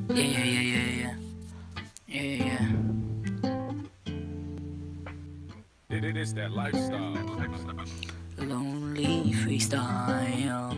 Yeah, yeah, yeah, yeah, yeah. Yeah, yeah, It is that lifestyle. yeah. Lonely freestyle.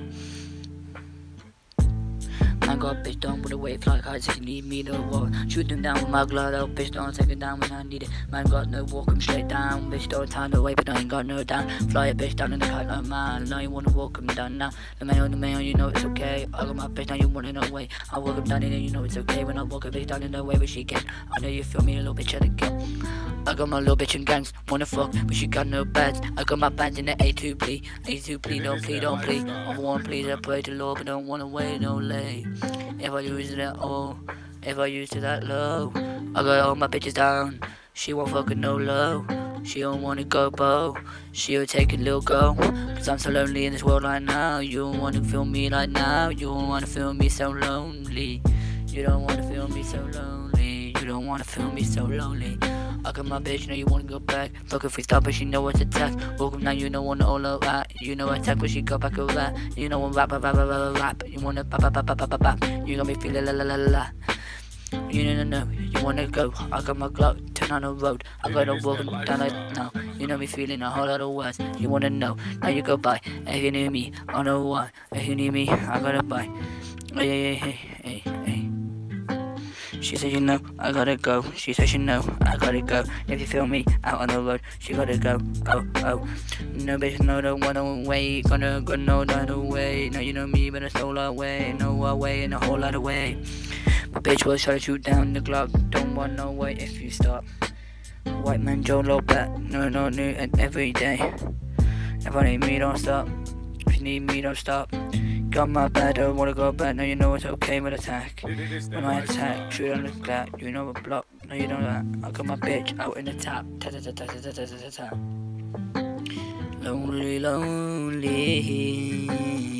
I got bitch down with a wave like heights if you need me to walk. Shoot them down with my glove, I'll bitch don't take it down when I need it. Man got no walk 'em straight down. Bitch don't time to wait, but I ain't got no down. Fly a bitch down in the kite like man. Now you wanna walk 'em down now. The man, you know it's okay. I got my bitch now, you wanna know way. I walk 'em down and you know it's okay. When I walk a bitch down in the way where she can. I know you feel me a little bitch at the game. I got my little bitch in gangs, wanna fuck, but she got no bads. I got my bands in the A2 plea. A2 plea, don't plea, don't plea. I want please, I pray to Lord, but don't wanna wait no late. If I use it at all, if I use it that low, I got all my bitches down. She won't fucking no low. She don't wanna go bow. She'll take a little go. Cause I'm so lonely in this world right now. You don't wanna feel me like now. You don't wanna feel me so lonely. You don't wanna feel me so lonely. You don't wanna feel me so lonely. I got my bitch, now you wanna go back. Fuck if we stop, but she know what's attack. Welcome now, you know wanna all of that. You know attack, but she go back all that. You know rap, rap, rap, rap, rap, rap. You wanna pop, pop, pop, pop, pop, pop. You got me feeling la la la la la. You know, you wanna go. I got my Glock, turn on the road. I got a walking down like now. You know me feeling a whole lot of words. You wanna know, now you go by. If you need me, I know why. If you need me, I gotta buy. Hey, hey, hey, hey, hey. She said, you know, I gotta go. She said, you know, I gotta go. If you feel me out on the road, she gotta go. Oh, oh. No, bitch, no, don't wanna wait. Gonna go no other way. Now you know me, but it's all our way. No our way in a whole lot of way. My bitch was trying to shoot down the Glock. Don't want no way if you stop. White man, Joe Low back. No, no, new and every day. If I need me, don't stop. If you need me, don't stop. Got my bad, don't wanna go back. Now you know it's okay with attack. It is that When I lifestyle. attack, shoot on the glass. You know a block. No, you know that. I got my bitch out in the top. Ta ta ta ta ta ta ta ta ta. Lonely, lonely.